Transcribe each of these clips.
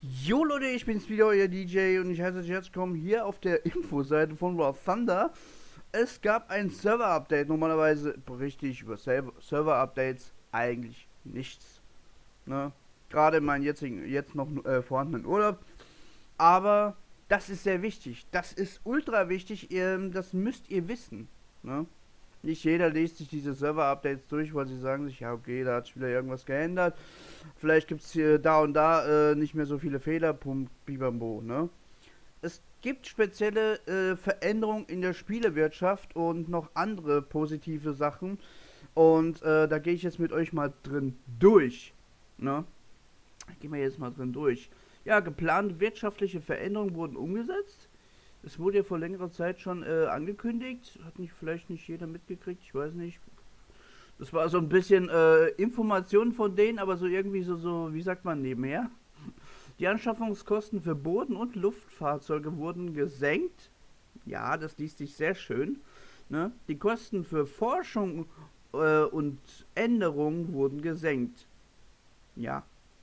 Jo Leute, ich bin's wieder, euer DJ und ich heiße euch herzlich willkommen hier auf der Infoseite von War Thunder. Es gab ein Server-Update, normalerweise berichte ich über Server-Updates eigentlich nichts. Ne? Gerade in meinem jetzt noch vorhandenen Urlaub. Aber das ist sehr wichtig, das ist ultra wichtig, das müsst ihr wissen. Ne? Nicht jeder liest sich diese Server-Updates durch, weil sie sagen sich, ja okay, da hat sich wieder irgendwas geändert. Vielleicht gibt es hier da und da nicht mehr so viele Fehler, pum, bibambo, ne? Es gibt spezielle Veränderungen in der Spielewirtschaft und noch andere positive Sachen. Und da gehe ich jetzt mit euch mal drin durch. Ne? Gehen wir jetzt mal drin durch. Ja, geplante wirtschaftliche Veränderungen wurden umgesetzt. Es wurde ja vor längerer Zeit schon angekündigt. Hat nicht vielleicht nicht jeder mitgekriegt, ich weiß nicht. Das war so ein bisschen Information von denen, aber so irgendwie so, wie sagt man, nebenher. Die Anschaffungskosten für Boden- und Luftfahrzeuge wurden gesenkt. Ja, das liest sich sehr schön. Ne? Die Kosten für Forschung und Änderungen wurden gesenkt. Ja,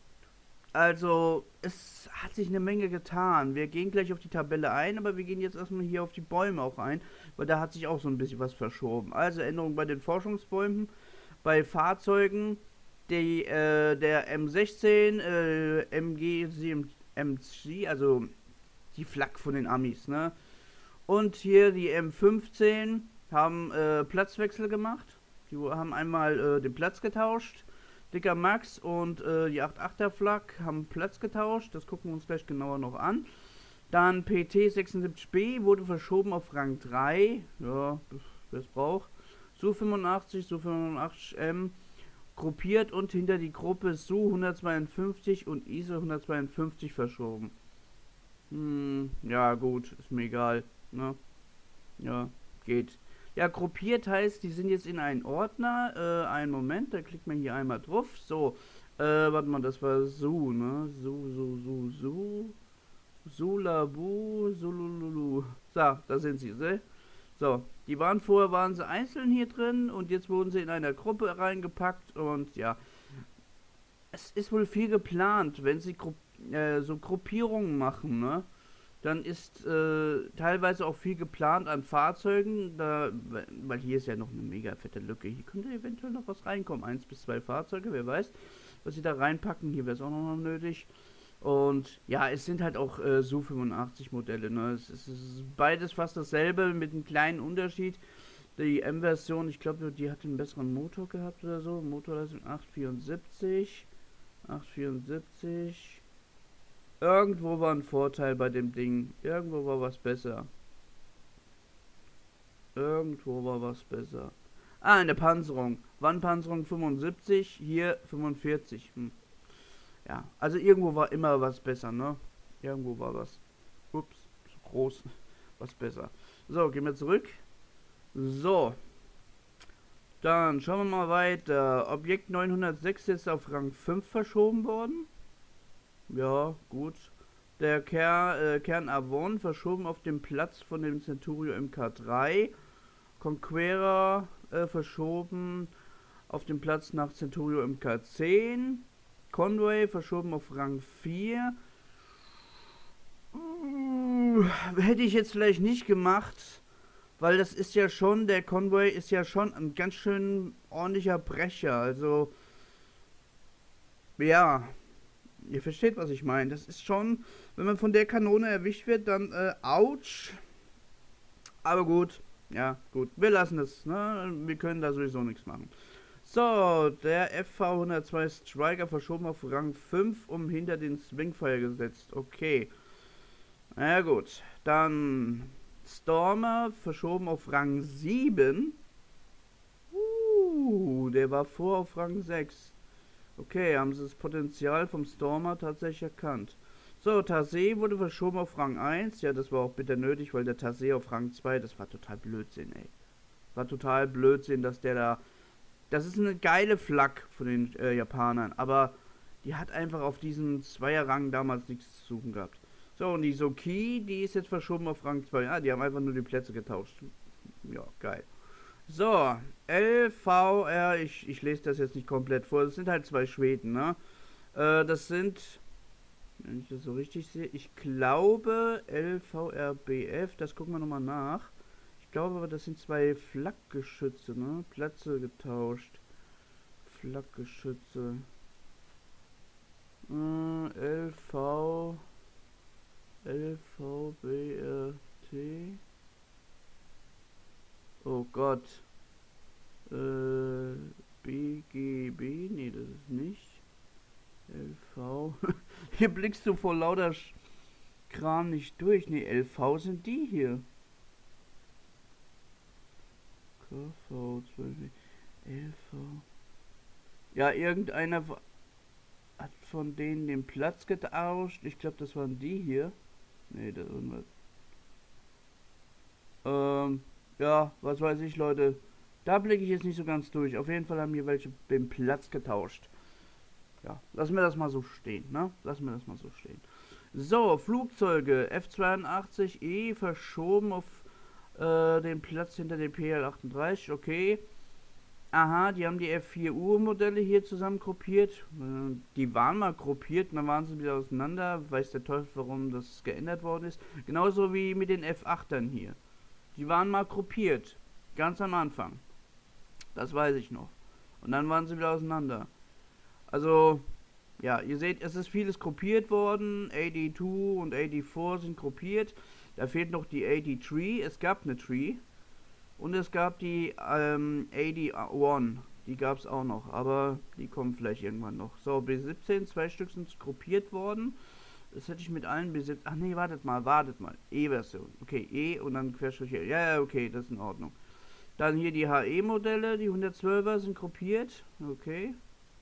also es hat sich eine Menge getan. Wir gehen gleich auf die Tabelle ein, aber wir gehen jetzt erstmal hier auf die Bäume auch ein, weil da hat sich auch so ein bisschen was verschoben. Also Änderungen bei den Forschungsbäumen, bei Fahrzeugen, der M16, MG, MC, also die Flak von den Amis, ne? Und hier die M15 haben Platzwechsel gemacht. Die haben einmal den Platz getauscht. Dicker Max und die 8.8er Flak haben Platz getauscht. Das gucken wir uns gleich genauer noch an. Dann PT 76B wurde verschoben auf Rang 3. Ja, wer es braucht. Su 85, Su 85M gruppiert und hinter die Gruppe Su 152 und ISO 152 verschoben. Ja gut, ist mir egal. Ne? Ja, geht. Ja, gruppiert heißt, die sind jetzt in einen Ordner. Einen Moment, da klickt man hier einmal drauf. So, warte mal, das war Su, ne? Su. Sulabu, Sulululu. So, da sind sie, ne? So, die waren vorher waren sie einzeln hier drin und jetzt wurden sie in einer Gruppe reingepackt und ja. Es ist wohl viel geplant, wenn sie so Gruppierungen machen, ne? Dann ist teilweise auch viel geplant an Fahrzeugen, weil hier ist ja noch eine mega fette Lücke. Hier könnte eventuell noch was reinkommen. 1 bis 2 Fahrzeuge, wer weiß, was sie da reinpacken. Hier wäre es auch noch nötig. Und ja, es sind halt auch Su 85 Modelle. Ne? Es ist beides fast dasselbe mit einem kleinen Unterschied. Die M-Version, ich glaube, die hat einen besseren Motor gehabt oder so. Motorleistung 874. 874. Irgendwo war ein Vorteil bei dem Ding. Irgendwo war was besser. Irgendwo war was besser. Ah, in der Panzerung. Wandpanzerung 75, hier 45. Ja, also irgendwo war immer was besser, ne? Irgendwo war was. Ups, zu groß. Was besser. So, gehen wir zurück. So. Dann schauen wir mal weiter. Objekt 906 ist auf Rang 5 verschoben worden. Ja, gut. Der Kern Avon verschoben auf den Platz von dem Centurio MK3. Conqueror verschoben auf den Platz nach Centurio MK10. Conway verschoben auf Rang 4. Hätte ich jetzt vielleicht nicht gemacht, weil das ist ja schon, der Conway ist ja schon ein ganz schön ordentlicher Brecher. Also, ja, ihr versteht, was ich meine. Das ist schon, wenn man von der Kanone erwischt wird, dann, ouch. Aber gut, ja, gut. Wir lassen es, ne? Wir können da sowieso nichts machen. So, der FV 102 Striker verschoben auf Rang 5, um hinter den Swingfire gesetzt. Okay. Na ja, gut. Dann Stormer verschoben auf Rang 7. Der war vor auf Rang 6. Okay, haben sie das Potenzial vom Stormer tatsächlich erkannt. So, Tase wurde verschoben auf Rang 1. Ja, das war auch bitter nötig, weil der Tase auf Rang 2, das war total Blödsinn, ey. War total Blödsinn, dass der da... Das ist eine geile Flak von den Japanern, aber die hat einfach auf diesen Zweierrang damals nichts zu suchen gehabt. So, und die Soki, die ist jetzt verschoben auf Rang 2. Ja, die haben einfach nur die Plätze getauscht. Ja, geil. So, LVR, ich lese das jetzt nicht komplett vor. Das sind halt 2 Schweden, ne? Das sind Wenn ich das so richtig sehe. Ich glaube LVRBF, das gucken wir nochmal nach. Ich glaube aber, das sind zwei Flakgeschütze, ne? Plätze getauscht. Flakgeschütze. LV. LVBRT. Oh Gott. BGB. Nee, das ist nicht. LV. Hier blickst du vor lauter Kram nicht durch. Nee, LV sind die hier. KV 12. LV. Ja, irgendeiner hat von denen den Platz getauscht. Ich glaube, das waren die hier. Nee, das waren wir. Ja, was weiß ich, Leute. Da blicke ich jetzt nicht so ganz durch. Auf jeden Fall haben hier welche den Platz getauscht. Ja, lassen wir das mal so stehen, ne? Lassen wir das mal so stehen. So, Flugzeuge F-82E verschoben auf den Platz hinter dem PL-38, okay. Aha, die haben die F4U-Modelle hier zusammen gruppiert. Die waren mal gruppiert und dann waren sie wieder auseinander. Weiß der Teufel, warum das geändert worden ist. Genauso wie mit den F8ern hier. Die waren mal gruppiert. Ganz am Anfang. Das weiß ich noch. Und dann waren sie wieder auseinander. Also, ja, ihr seht, es ist vieles gruppiert worden. AD2 und AD4 sind gruppiert. Da fehlt noch die AD3. Es gab eine Tree. Und es gab die AD1. Die gab es auch noch. Aber die kommen vielleicht irgendwann noch. So, B17. 2 Stück sind gruppiert worden. Das hätte ich mit allen B17. Ach nee, wartet mal. E-Version. Okay, E und dann Querstrich. Ja, okay, das ist in Ordnung. Dann hier die HE-Modelle. Die 112er sind gruppiert. Okay.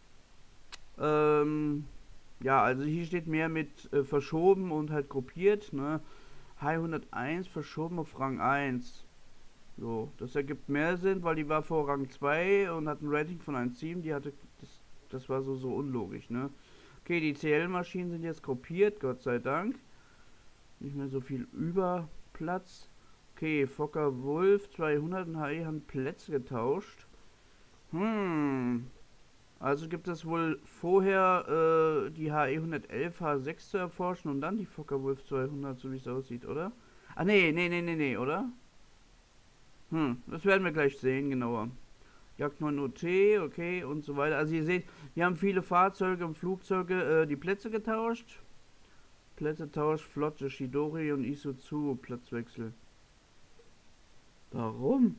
Ja, also hier steht mehr mit verschoben und halt gruppiert, ne? H101 verschoben auf Rang 1. So, das ergibt mehr Sinn, weil die war vor Rang 2 und hat ein Rating von 1,7. Die hatte, das war so unlogisch, ne? Okay, die CL-Maschinen sind jetzt gruppiert, Gott sei Dank. Nicht mehr so viel Überplatz. Okay, Fokker Wolf 200 und HE haben Plätze getauscht. Also gibt es wohl vorher die HE 111 H6 zu erforschen und dann die Fokker Wolf 200, so wie es aussieht, oder? Ah, nee, oder? Das werden wir gleich sehen, genauer. Jagd 9 OT, okay, und so weiter. Also ihr seht, wir haben viele Fahrzeuge und Flugzeuge die Plätze getauscht. Plätze tauscht, Flotte, Shidori und Isuzu, Platzwechsel. Warum?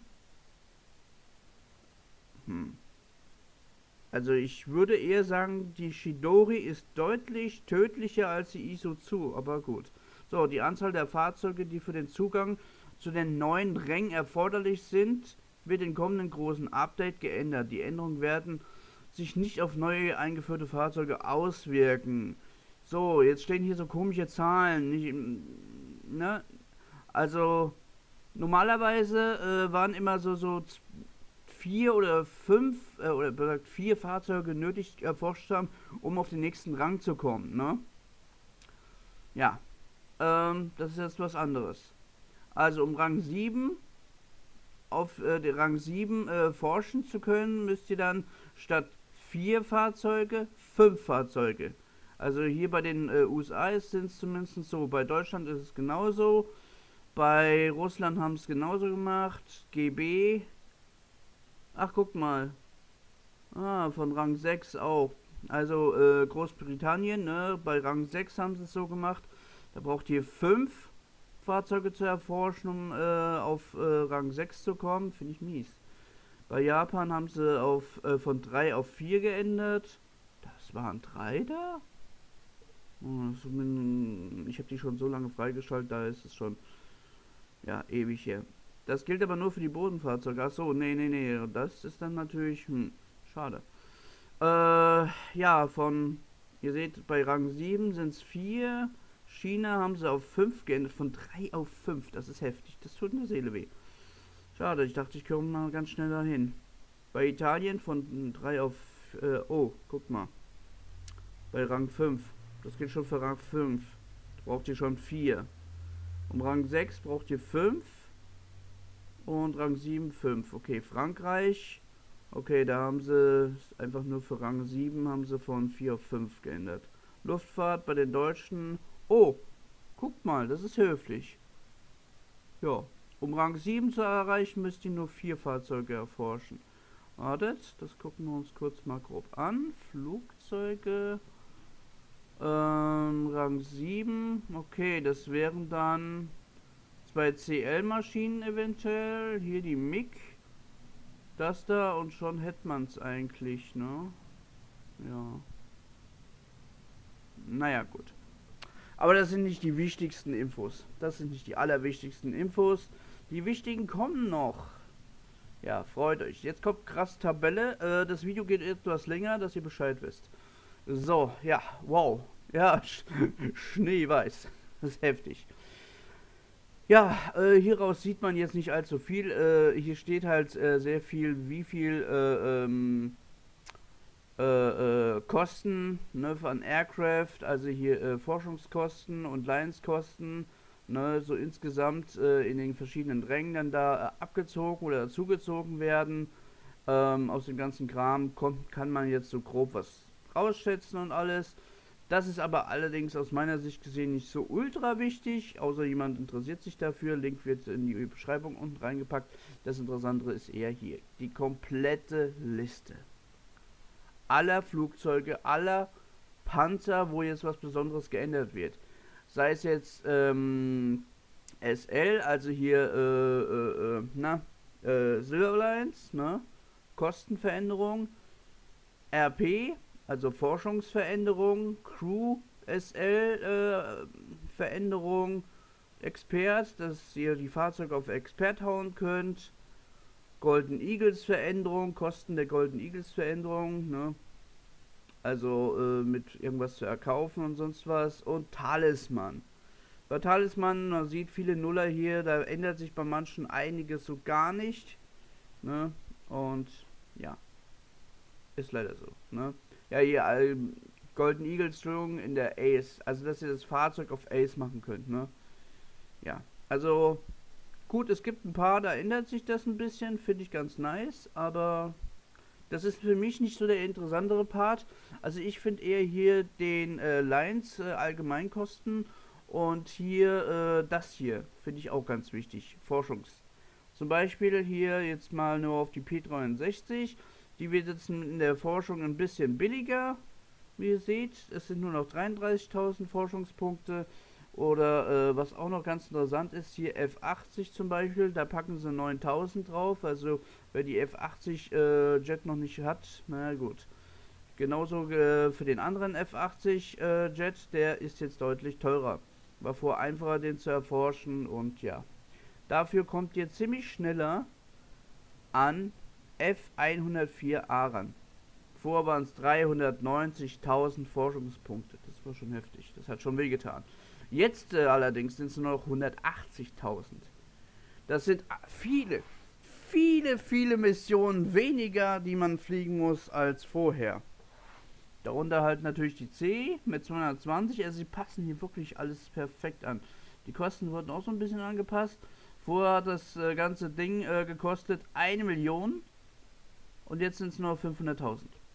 Also ich würde eher sagen, die Shidori ist deutlich tödlicher als die Isuzu, aber gut. So, die Anzahl der Fahrzeuge, die für den Zugang zu den neuen Rängen erforderlich sind, wird im kommenden großen Update geändert. Die Änderungen werden sich nicht auf neu eingeführte Fahrzeuge auswirken. So, jetzt stehen hier so komische Zahlen. Nicht, ne? Also, normalerweise waren immer so 4 oder 5 oder besagt 4 Fahrzeuge nötig erforscht haben, um auf den nächsten Rang zu kommen, ne? Ja, das ist jetzt was anderes. Also um Rang 7 auf den Rang 7 forschen zu können, müsst ihr dann statt 4 Fahrzeuge 5 Fahrzeuge. Also hier bei den USA sind es zumindest so, bei Deutschland ist es genauso, bei Russland haben es genauso gemacht, GB. Ach, guck mal. Ah, von Rang 6 auch. Also Großbritannien, ne? Bei Rang 6 haben sie es so gemacht. Da braucht ihr 5 Fahrzeuge zu erforschen, um auf Rang 6 zu kommen. Finde ich mies. Bei Japan haben sie von 3 auf 4 geändert. Das waren 3 da? Ich habe die schon so lange freigeschaltet, da ist es schon ja ewig her. Das gilt aber nur für die Bodenfahrzeuge. Achso, nee. Das ist dann natürlich schade. Ja, ihr seht, bei Rang 7 sind es 4. China haben sie auf 5 geändert. Von 3 auf 5. Das ist heftig. Das tut in der Seele weh. Schade, ich dachte, ich komme mal ganz schnell dahin. Bei Italien von 3 auf... oh, guck mal. Bei Rang 5. Das geht schon für Rang 5. Braucht ihr schon 4. Um Rang 6 braucht ihr 5. Und Rang 7, 5. Okay, Frankreich. Okay, da haben sie einfach nur für Rang 7 haben sie von 4 auf 5 geändert. Luftfahrt bei den Deutschen. Oh, guckt mal, das ist höflich. Ja, um Rang 7 zu erreichen, müsst ihr nur 4 Fahrzeuge erforschen. Wartet, das gucken wir uns kurz mal grob an. Flugzeuge. Rang 7. Okay, das wären dann 2 CL-Maschinen eventuell. Hier die MiG. Das da und schon hätte man es eigentlich, ne? Ja. Naja, gut. Aber das sind nicht die wichtigsten Infos. Das sind nicht die allerwichtigsten Infos. Die wichtigen kommen noch. Ja, freut euch. Jetzt kommt krass Tabelle. Das Video geht etwas länger, dass ihr Bescheid wisst. So, ja, wow. Ja, schneeweiß. Das ist heftig. Ja, hieraus sieht man jetzt nicht allzu viel. Hier steht halt sehr viel, wie viel Kosten, ne, von Aircraft, also hier Forschungskosten und Lionskosten, ne, so insgesamt in den verschiedenen Rängen dann da abgezogen oder dazugezogen werden. Aus dem ganzen Kram kann man jetzt so grob was rausschätzen und alles. Das ist aber allerdings aus meiner Sicht gesehen nicht so ultra wichtig, außer jemand interessiert sich dafür. Link wird in die Beschreibung unten reingepackt. Das Interessantere ist eher hier die komplette Liste aller Flugzeuge, aller Panzer, wo jetzt was Besonderes geändert wird. Sei es jetzt SL, also hier Silverlines, ne? Kostenveränderung, RP, also Forschungsveränderung, Crew SL Veränderung, Expert, dass ihr die Fahrzeuge auf Expert hauen könnt. Golden Eagles Veränderung, Kosten der Golden Eagles Veränderung, ne? Also mit irgendwas zu erkaufen und sonst was. Und Talisman. Bei Talisman, man sieht viele Nuller hier, da ändert sich bei manchen einiges so gar nicht. Ne? Und ja, ist leider so. Ne? Ja, hier Golden Eagles, Entschuldigung, in der Ace. Also, dass ihr das Fahrzeug auf Ace machen könnt. Ne? Ja, also gut, es gibt ein paar, da ändert sich das ein bisschen, finde ich ganz nice, aber das ist für mich nicht so der interessantere Part. Also ich finde eher hier den Lines Allgemeinkosten und hier das hier finde ich auch ganz wichtig, Forschungs. Zum Beispiel hier jetzt mal nur auf die P63, die wird jetzt in der Forschung ein bisschen billiger, wie ihr seht, es sind nur noch 33.000 Forschungspunkte. Oder was auch noch ganz interessant ist, hier F80 zum Beispiel, da packen sie 9000 drauf, also wer die F80 Jet noch nicht hat, na gut. Genauso für den anderen F80 Jet, der ist jetzt deutlich teurer. War vorher einfacher den zu erforschen und ja. Dafür kommt ihr ziemlich schneller an F104A ran. Vorher waren es 390.000 Forschungspunkte, das war schon heftig, das hat schon wehgetan. Jetzt allerdings sind es nur noch 180.000. Das sind viele Missionen weniger, die man fliegen muss als vorher. Darunter halt natürlich die C mit 220. Also sie passen hier wirklich alles perfekt an. Die Kosten wurden auch so ein bisschen angepasst. Vorher hat das ganze Ding gekostet 1 Million. Und jetzt sind es nur 500.000.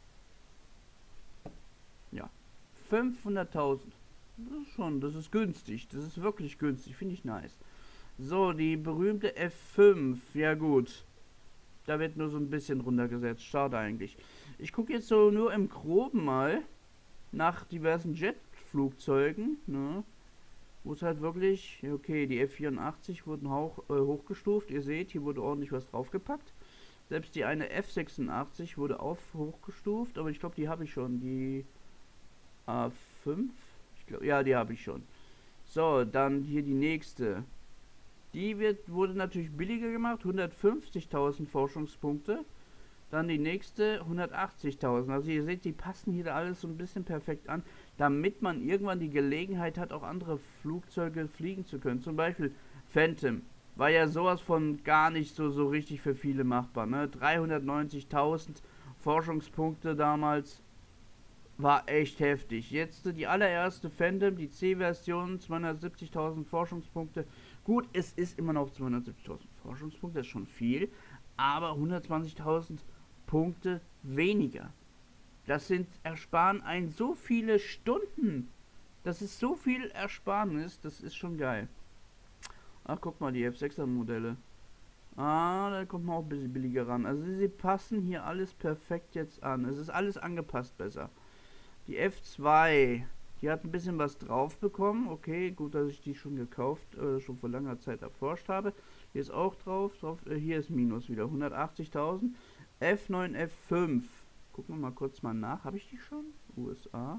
Ja, 500.000. Das ist günstig. Das ist wirklich günstig. Finde ich nice. So, die berühmte F5. Ja gut. Da wird nur so ein bisschen runtergesetzt. Schade eigentlich. Ich gucke jetzt so nur im Groben mal nach diversen Jetflugzeugen. Ne? Wo es halt wirklich... Okay, die F84 wurden hochgestuft. Ihr seht, hier wurde ordentlich was draufgepackt. Selbst die eine F86 wurde auch hochgestuft. Aber ich glaube, die habe ich schon. Die A5... Ja, die habe ich schon. So, dann hier die nächste. Die wurde natürlich billiger gemacht. 150.000 Forschungspunkte. Dann die nächste 180.000. Also ihr seht, die passen hier alles so ein bisschen perfekt an, damit man irgendwann die Gelegenheit hat, auch andere Flugzeuge fliegen zu können. Zum Beispiel Phantom. War ja sowas von gar nicht so richtig für viele machbar. Ne? 390.000 Forschungspunkte damals. War echt heftig. Jetzt die allererste Phantom, die C-Version, 270.000 Forschungspunkte. Gut, es ist immer noch 270.000 Forschungspunkte, das ist schon viel, aber 120.000 Punkte weniger. Das sind ersparen ein so viele Stunden. Das ist so viel Ersparnis, das ist schon geil. Ach, guck mal, die F6er Modelle. Ah, da kommt man auch ein bisschen billiger ran. Also sie passen hier alles perfekt jetzt an. Es ist alles angepasst besser. Die F2, die hat ein bisschen was drauf bekommen. Okay, gut, dass ich die schon gekauft, schon vor langer Zeit erforscht habe. Hier ist auch drauf. Hier ist Minus wieder. 180.000. F9, F5. Gucken wir mal kurz mal nach. Habe ich die schon? USA.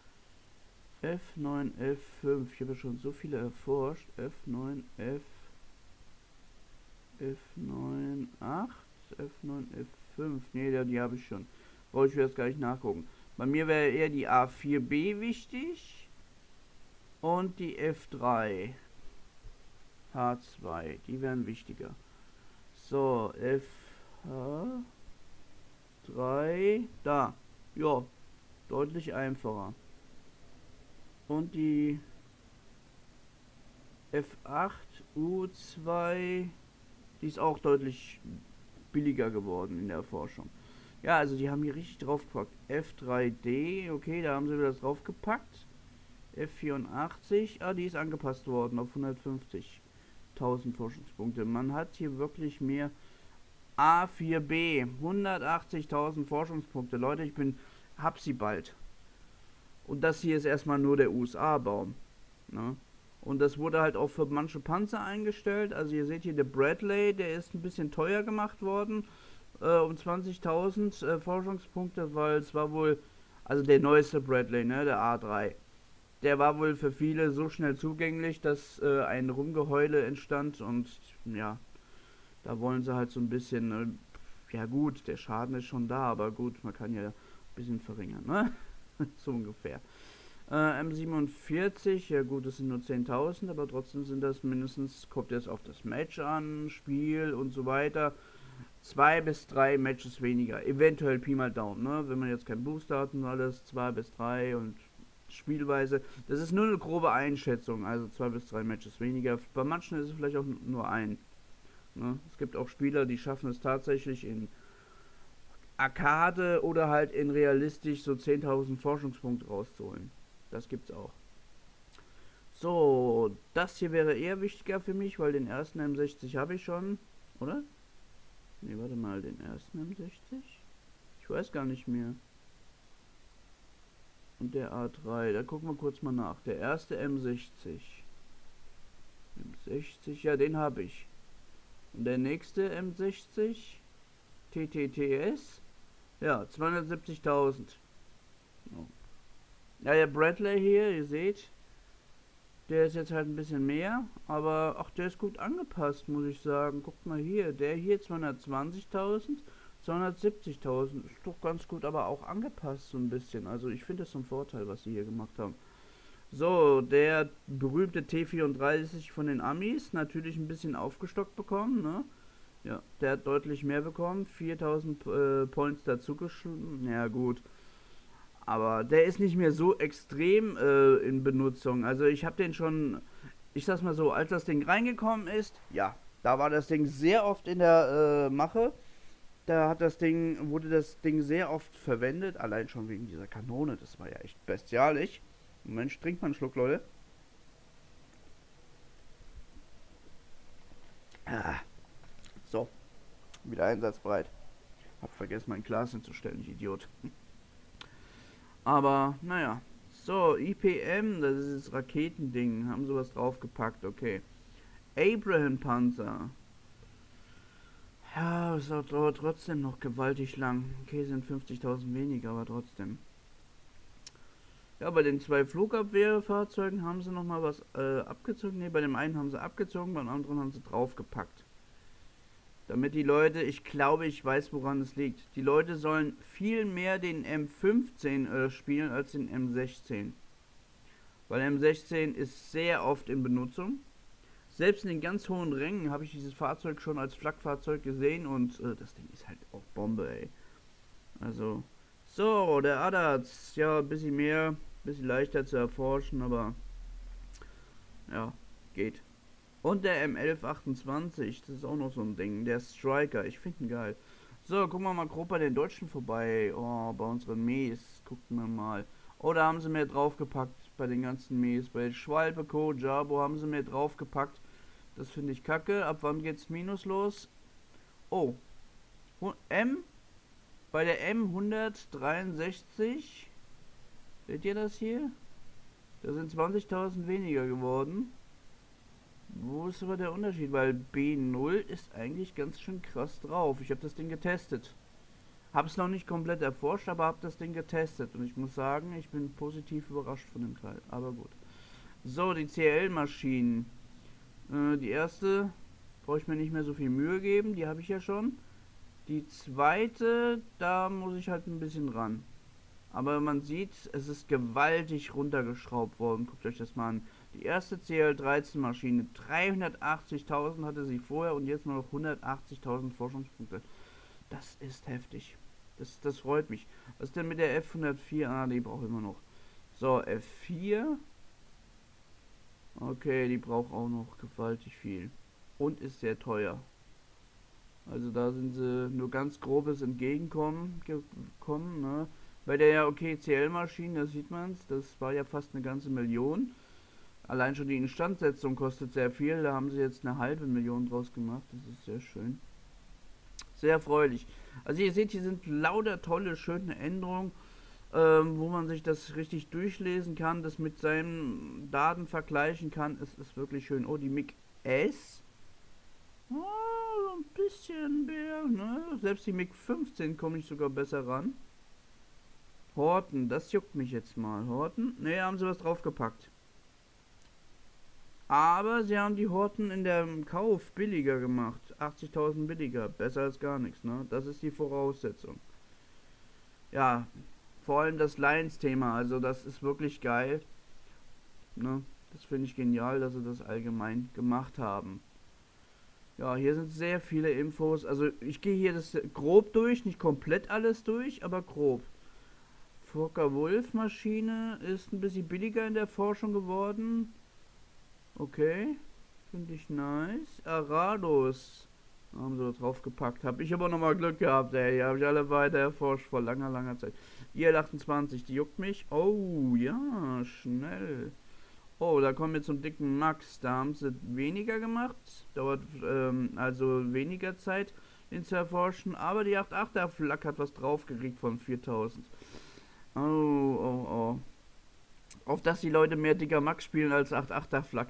F9, F5. Ich habe ja schon so viele erforscht. F9, F9, 8. F9, F5. Ne, die habe ich schon. Brauche ich jetzt gar nicht nachgucken. Bei mir wäre eher die A4B wichtig. Und die F3. H2. Die wären wichtiger. So, F3. Da. Ja. Deutlich einfacher. Und die F8 U2. Die ist auch deutlich billiger geworden in der Erforschung. Ja, also die haben hier richtig draufgepackt. F3D, okay, da haben sie wieder das draufgepackt. F84, die ist angepasst worden auf 150.000 Forschungspunkte. Man hat hier wirklich mehr. A4B, 180.000 Forschungspunkte. Leute, hab sie bald. Und das hier ist erstmal nur der USA-Baum. Ne? Und das wurde halt auch für manche Panzer eingestellt. Also ihr seht hier, der Bradley, der ist ein bisschen teuer gemacht worden. Um 20.000 Forschungspunkte, weil es war wohl, also der neueste Bradley, ne, der A3. Der war wohl für viele so schnell zugänglich, dass ein Rumgeheule entstand und ja, da wollen sie halt so ein bisschen, ja gut, der Schaden ist schon da, aber gut, man kann ja ein bisschen verringern, ne? So ungefähr. M47, ja gut, das sind nur 10.000, aber trotzdem sind das mindestens, kommt jetzt auf das Match an, Spiel und so weiter. 2 bis 3 Matches weniger, eventuell Pi mal Daumen, ne? Wenn man jetzt kein Booster hat und alles, 2 bis 3 und Spielweise, das ist nur eine grobe Einschätzung, also 2 bis 3 Matches weniger. Bei manchen ist es vielleicht auch nur ein. Ne? Es gibt auch Spieler, die schaffen es tatsächlich in Arcade oder halt in realistisch so 10.000 Forschungspunkte rauszuholen. Das gibt's auch. So, das hier wäre eher wichtiger für mich, weil den ersten M60 habe ich schon, oder? Ne, warte mal, den ersten M60? Ich weiß gar nicht mehr. Und der A3, da gucken wir kurz mal nach. Der erste M60. M60, ja, den habe ich. Und der nächste M60, TTTS, ja, 270.000. Oh. Ja, der Bradley hier, ihr seht, der ist jetzt halt ein bisschen mehr, aber ach, der ist gut angepasst, muss ich sagen. Guckt mal hier, der hier 220.000, 270.000, ist doch ganz gut, aber auch angepasst so ein bisschen. Also ich finde das so ein Vorteil, was sie hier gemacht haben. So, der berühmte T34 von den Amis, natürlich ein bisschen aufgestockt bekommen, ne? Ja, der hat deutlich mehr bekommen, 4.000 Points dazu geschrieben, ja gut. Aber der ist nicht mehr so extrem in Benutzung. Also ich habe den schon, ich sag's mal so, als das Ding reingekommen ist, ja, da war das Ding sehr oft in der Mache. Wurde das Ding sehr oft verwendet, allein schon wegen dieser Kanone, das war ja echt bestialisch. Mensch, trinkt mal einen Schluck, Leute. Ah, so, wieder einsatzbereit. Hab vergessen, mein Glas hinzustellen, ich Idiot. Aber, naja. So, IPM, das ist das Raketending. Haben sie was draufgepackt, okay. Abraham-Panzer. Ja, es dauert trotzdem noch gewaltig lang. Okay, sind 50.000 weniger, aber trotzdem. Ja, bei den 2 Flugabwehrfahrzeugen haben sie nochmal was abgezogen. Ne, bei dem einen haben sie abgezogen, beim anderen haben sie draufgepackt. Damit die Leute, ich glaube, ich weiß, woran es liegt. Die Leute sollen viel mehr den M15 spielen als den M16. Weil M16 ist sehr oft in Benutzung. Selbst in den ganz hohen Rängen habe ich dieses Fahrzeug schon als Flakfahrzeug gesehen und das Ding ist halt auch Bombe, ey. Also, so, der Adatz, ja, ein bisschen mehr, ein bisschen leichter zu erforschen, aber ja, geht. Und der M1128, das ist auch noch so ein Ding, der Striker, ich finde ihn geil. So, gucken wir mal grob bei den Deutschen vorbei. Oh, bei unseren Mees. Gucken wir mal. Oh, da haben sie mehr draufgepackt bei den ganzen Mees. Bei Schwalbe, Co, Jabo haben sie mehr draufgepackt. Das finde ich kacke. Ab wann geht's minus los? Oh. M. Bei der M 163. Seht ihr das hier? Da sind 20.000 weniger geworden. Wo ist aber der Unterschied? Weil B0 ist eigentlich ganz schön krass drauf. Ich habe das Ding getestet. Habe es noch nicht komplett erforscht, aber habe das Ding getestet. Und ich muss sagen, ich bin positiv überrascht von dem Teil. Aber gut. So, die CL-Maschinen. Die erste brauche ich mir nicht mehr so viel Mühe geben. Die habe ich ja schon. Die zweite, da muss ich halt ein bisschen ran. Aber man sieht, es ist gewaltig runtergeschraubt worden. Guckt euch das mal an. Die erste CL13 Maschine, 380.000 hatte sie vorher und jetzt nur noch 180.000 Forschungspunkte. Das ist heftig. Das freut mich. Was ist denn mit der F104? Ah, die braucht immer noch. So, F4. Okay, die braucht auch noch gewaltig viel. Und ist sehr teuer. Also da sind sie nur ganz grobes Entgegenkommen gekommen, ne? Bei der ja okay CL-Maschine, da sieht man es, das war ja fast eine ganze Million. Allein schon die Instandsetzung kostet sehr viel, da haben sie jetzt eine halbe Million draus gemacht, das ist sehr schön. Sehr erfreulich. Also ihr seht, hier sind lauter tolle, schöne Änderungen, wo man sich das richtig durchlesen kann, das mit seinen Daten vergleichen kann. Es ist wirklich schön. Oh, die MiG S. Oh, so ein bisschen mehr, ne? Selbst die MiG 15 komme ich sogar besser ran. Horten, das juckt mich jetzt mal. Horten? Ne, haben sie was draufgepackt. Aber sie haben die Horten in der Kauf billiger gemacht. 80.000 billiger. Besser als gar nichts, ne? Das ist die Voraussetzung. Ja, vor allem das Lions-Thema. Also das ist wirklich geil. Ne? Das finde ich genial, dass sie das allgemein gemacht haben. Ja, hier sind sehr viele Infos. Also ich gehe hier das grob durch. Nicht komplett alles durch, aber grob. Focke-Wulf-Maschine ist ein bisschen billiger in der Forschung geworden. Okay, finde ich nice. Arados haben sie da drauf gepackt. Habe ich aber nochmal Glück gehabt, ey. Die habe ich alle weiter erforscht vor langer, langer Zeit. IL-28, die juckt mich. Oh, ja, schnell. Oh, da kommen wir zum dicken Max. Da haben sie weniger gemacht. Dauert also weniger Zeit, den zu erforschen. Aber die 8.8er Flak hat was draufgekriegt von 4.000. Oh, oh, oh. Auf dass die Leute mehr dicker Max spielen als 8.8er Flak.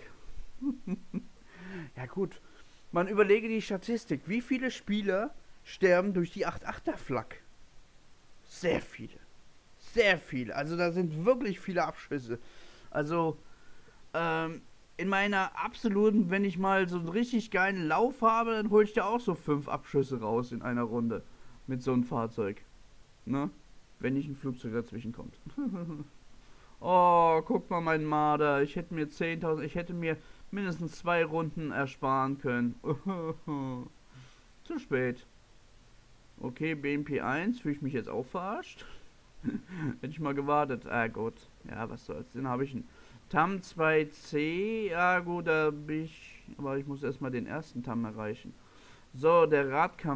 Ja gut, man überlege die Statistik. Wie viele Spieler sterben durch die 8.8er Flak? Sehr viele. Sehr viele. Also da sind wirklich viele Abschüsse. Also, in meiner absoluten, wenn ich mal so einen richtig geilen Lauf habe, dann hole ich da auch so 5 Abschüsse raus in einer Runde. Mit so einem Fahrzeug. Ne? Wenn nicht ein Flugzeug dazwischen kommt. Oh, guck mal, mein Marder. Ich hätte mir 10.000, ich hätte mir mindestens 2 Runden ersparen können. Zu spät. Okay, BMP 1, fühle ich mich jetzt auch verarscht? Hätte ich mal gewartet. Ah, gut. Ja, was soll's. Den habe ich einen. TAM 2C. Ja, gut, da bin ich. Aber ich muss erstmal den ersten TAM erreichen. So, der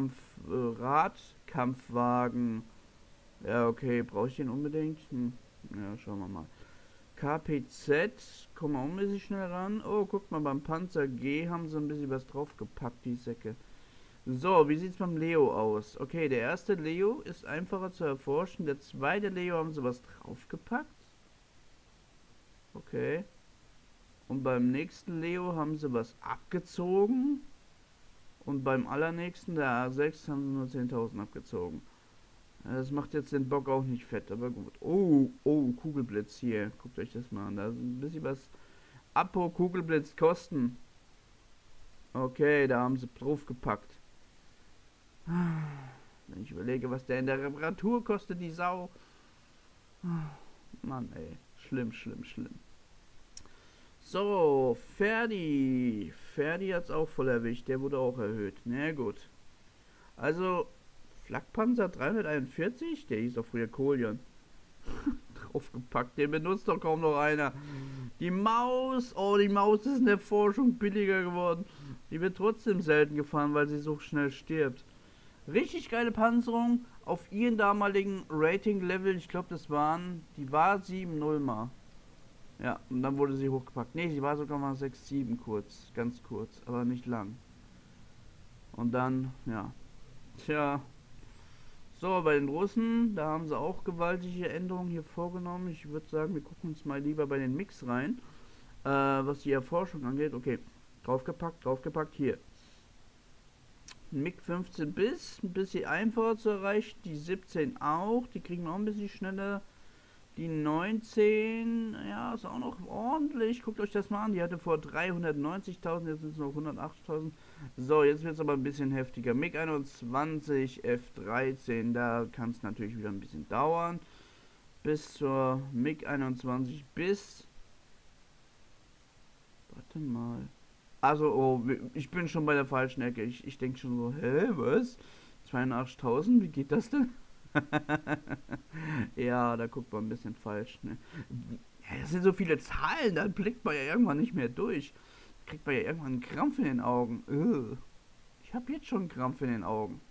Radkampfwagen. Ja, okay. Brauche ich den unbedingt? Ja, schauen wir mal. KPZ, kommen wir auch ein bisschen schnell ran. Oh, guck mal, beim Panzer G haben sie ein bisschen was draufgepackt, die Säcke. So, wie sieht es beim Leo aus? Okay, der erste Leo ist einfacher zu erforschen. Der zweite Leo haben sie was draufgepackt. Okay. Und beim nächsten Leo haben sie was abgezogen. Und beim allernächsten, der A6, haben sie nur 10.000 abgezogen. Das macht jetzt den Bock auch nicht fett, aber gut. Oh, oh, Kugelblitz hier. Guckt euch das mal an. Da ist ein bisschen was. Apo Kugelblitz kosten. Okay, da haben sie drauf gepackt. Wenn ich überlege, was der in der Reparatur kostet, die Sau. Mann, ey. Schlimm, schlimm, schlimm. So, Ferdi. Ferdi hat es auch voll erwischt. Der wurde auch erhöht. Na gut. Also, Flakpanzer 341? Der hieß doch früher Kolion. Draufgepackt. Den benutzt doch kaum noch einer. Die Maus. Oh, die Maus ist in der Forschung billiger geworden. Die wird trotzdem selten gefahren, weil sie so schnell stirbt. Richtig geile Panzerung auf ihren damaligen Rating-Level. Ich glaube, die war 7,0 mal. Ja, und dann wurde sie hochgepackt. Ne, sie war sogar mal 6,7 kurz. Ganz kurz, aber nicht lang. Und dann, ja. Tja. So, bei den Russen, da haben sie auch gewaltige Änderungen hier vorgenommen. Ich würde sagen, wir gucken uns mal lieber bei den Mix rein. Was die Erforschung angeht. Okay, draufgepackt, hier. MiG 15 bis, ein bisschen einfacher zu erreichen. Die 17 auch, die kriegen wir auch ein bisschen schneller. Die 19, ja, ist auch noch ordentlich. Guckt euch das mal an. Die hatte vor 390.000, jetzt sind es noch 108.000. So, jetzt wird es aber ein bisschen heftiger. MiG 21, F13, da kann es natürlich wieder ein bisschen dauern. Bis zur MiG 21 bis... Warte mal. Also, oh, ich bin schon bei der falschen Ecke. Ich denke schon so, hä, was? 82.000, wie geht das denn? Ja, da guckt man ein bisschen falsch, ne? Ja, das sind so viele Zahlen, da blickt man ja irgendwann nicht mehr durch. Kriegt man ja irgendwann einen Krampf in den Augen. Ich habe jetzt schon einen Krampf in den Augen.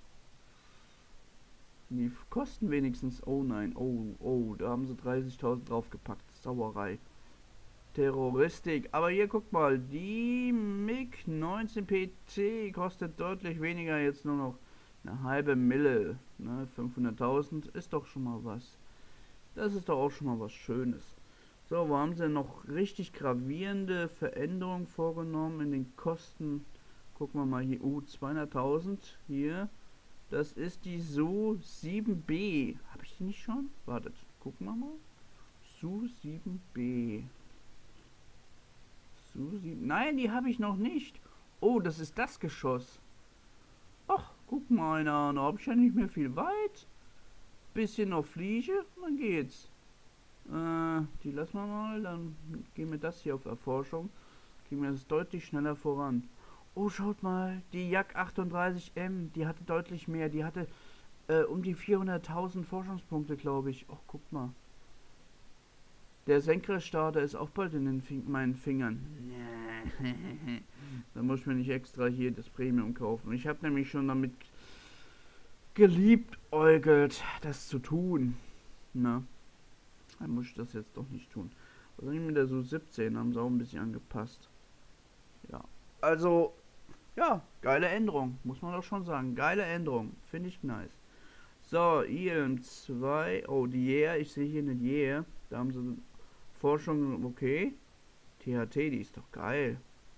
Die kosten wenigstens, oh nein, oh, da haben sie 30.000 draufgepackt. Sauerei. Terroristik. Aber hier guckt mal, die MiG 19 PT kostet deutlich weniger, jetzt nur noch eine halbe Mille. Ne? 500.000 ist doch schon mal was. Das ist doch auch schon mal was Schönes. So, wo haben sie noch richtig gravierende Veränderungen vorgenommen in den Kosten? Gucken wir mal hier, 200.000 hier. Das ist die Su-7B. Habe ich die nicht schon? Wartet, gucken wir mal. Su-7B. Nein, die habe ich noch nicht. Oh, das ist das Geschoss. Ach, guck mal, da habe ich ja nicht mehr viel weit. Bisschen noch Fliege, dann geht's. Die lassen wir mal, dann gehen wir das hier auf Erforschung. Gehen wir das deutlich schneller voran. Oh, schaut mal, die Jak 38M, die hatte deutlich mehr. Die hatte um die 400.000 Forschungspunkte, glaube ich. Oh, guck mal. Der Senkrechtstarter ist auch bald in meinen Fingern. Da muss ich mir nicht extra hier das Premium kaufen. Ich habe nämlich schon damit geliebäugelt, das zu tun. Na, dann muss ich das jetzt doch nicht tun. Was ist mit der Su-17? Haben sie auch ein bisschen angepasst. Ja, also, ja, geile Änderung, muss man doch schon sagen. Geile Änderung, finde ich nice. So, IM-2, oh, die Yeah, ich sehe hier eine Yeah. Da haben sie Forschung, okay. THT, die ist doch geil.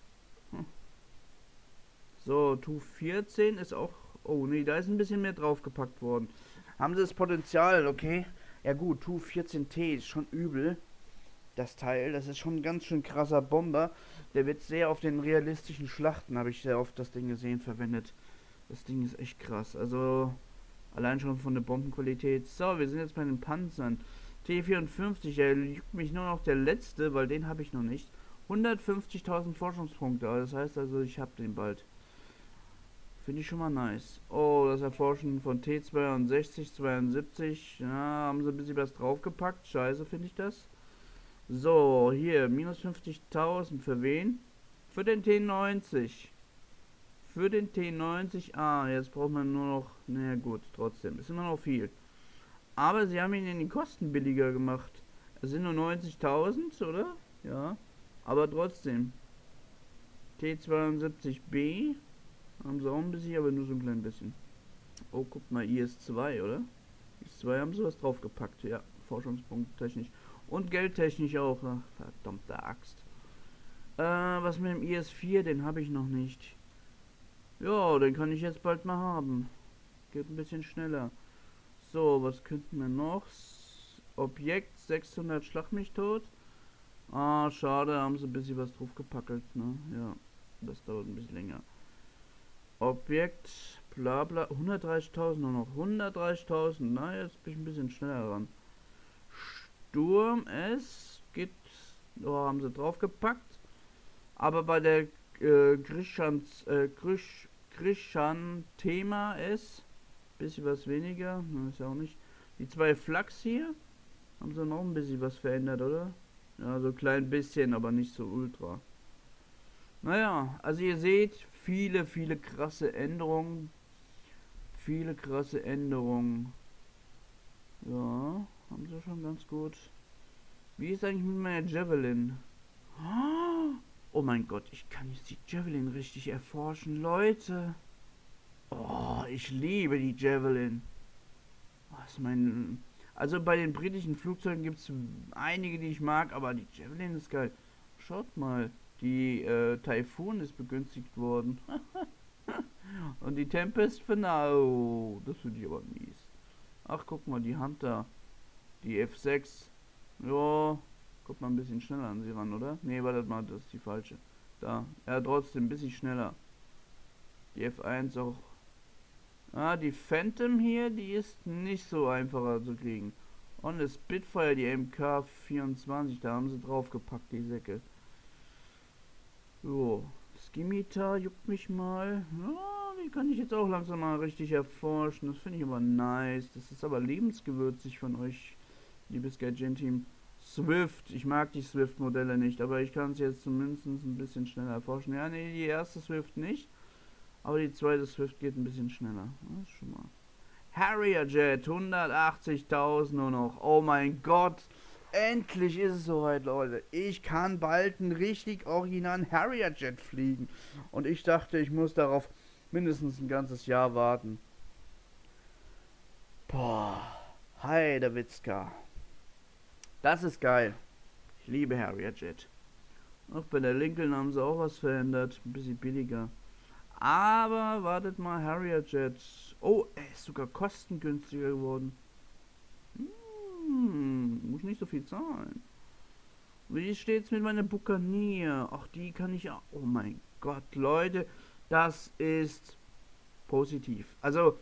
So, Tu-14 ist auch... Oh, nee, da ist ein bisschen mehr draufgepackt worden. Haben sie das Potenzial, okay. Ja gut, Tu-14T ist schon übel. Das Teil, das ist schon ein ganz schön krasser Bomber. Der wird sehr auf den realistischen Schlachten, habe ich sehr oft das Ding gesehen, verwendet. Das Ding ist echt krass. Also, allein schon von der Bombenqualität. So, wir sind jetzt bei den Panzern. T54, er liegt mich nur noch der letzte, weil den habe ich noch nicht. 150.000 Forschungspunkte, das heißt also, ich habe den bald. Finde ich schon mal nice. Oh, das Erforschen von T62, 72, ja, haben sie ein bisschen was draufgepackt. Scheiße, finde ich das. So, hier, minus 50.000, für wen? Für den T90. Für den T90, jetzt braucht man nur noch, naja gut, trotzdem, ist immer noch viel. Aber sie haben ihn in den Kosten billiger gemacht. Es sind nur 90.000, oder? Ja. Aber trotzdem. T72B. Haben sie auch ein bisschen, aber nur so ein klein bisschen. Oh, guck mal, IS-2, oder? IS-2 haben sie was draufgepackt. Ja, Forschungspunkt technisch. Und geldtechnisch auch. Ach, verdammte Axt. Was mit dem IS-4? Den habe ich noch nicht. Ja, den kann ich jetzt bald mal haben. Geht ein bisschen schneller. So, was könnten wir noch? Objekt 600, schlag mich tot. Schade, haben sie ein bisschen was draufgepackelt, ne? Ja, das dauert ein bisschen länger. Objekt, bla bla, 130.000 nur noch. 130.000, na, jetzt bin ich ein bisschen schneller ran. Sturm S, geht, haben sie draufgepackt. Aber bei der Grischan Thema S, bisschen was weniger, ist ja auch nicht. Die zwei Flachs hier, haben sie noch ein bisschen was verändert, oder? Ja, so ein klein bisschen, aber nicht so ultra. Naja, also ihr seht, viele krasse Änderungen. viele krasse Änderungen. Ja, haben sie schon ganz gut. Wie ist eigentlich mit meiner Javelin? Oh mein Gott, ich kann jetzt die Javelin richtig erforschen, Leute. Oh, ich liebe die Javelin. Was mein... Also bei den britischen Flugzeugen gibt es einige, die ich mag, aber die Javelin ist geil. Schaut mal, die Typhoon ist begünstigt worden. Und die Tempest Finale. Das finde ich aber mies. Ach, guck mal, die Hunter. Die F6. Ja, kommt mal ein bisschen schneller an sie ran, oder? Ne, warte mal, das ist die falsche. Da. Ja, trotzdem ein bisschen schneller. Die F1 auch. Ah, die Phantom hier, die ist nicht so einfacher zu kriegen. Und das Spitfire, die MK24, da haben sie draufgepackt, die Säcke. So, Skimitar juckt mich mal. Ja, die kann ich jetzt auch langsam mal richtig erforschen. Das finde ich aber nice. Das ist aber lebensgewürzig von euch, liebes Gaijin-Team. Swift, ich mag die Swift-Modelle nicht, aber ich kann es jetzt zumindest ein bisschen schneller erforschen. Ja, nee, die erste Swift nicht. Aber die zweite Swift geht ein bisschen schneller. Das ist schon mal. Harrier Jet, 180.000 nur noch. Oh mein Gott. Endlich ist es soweit, Leute. Ich kann bald einen richtig originalen Harrier Jet fliegen. Und ich dachte, ich muss darauf mindestens ein ganzes Jahr warten. Boah. Heidewitzka. Das ist geil. Ich liebe Harrier Jet. Auch bei der Lincoln haben sie auch was verändert. Ein bisschen billiger. Aber wartet mal, Harrier Jet. Oh, er ist sogar kostengünstiger geworden. Muss nicht so viel zahlen. Wie steht's mit meiner Buccaneer? Ach, die kann ich auch. Oh mein Gott, Leute, das ist positiv. Also,